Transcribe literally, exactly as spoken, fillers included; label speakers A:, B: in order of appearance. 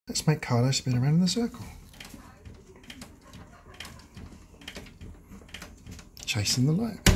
A: Let's make Kylo spin around in the circle. Chasing the light.